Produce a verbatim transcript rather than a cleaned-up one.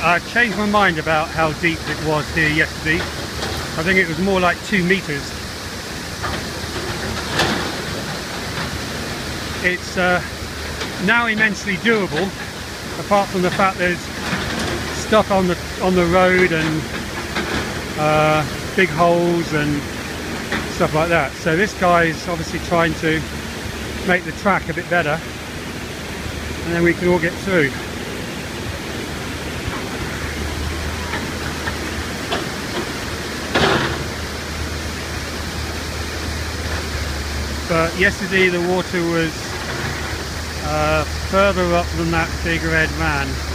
I changed my mind about how deep it was here yesterday. I think it was more like two meters. It's uh, now immensely doable, apart from the fact there's stuff on the on the road and uh, big holes and stuff like that. So this guy's obviously trying to make the track a bit better, and then we can all get through. But yesterday the water was uh, further up than that big red van.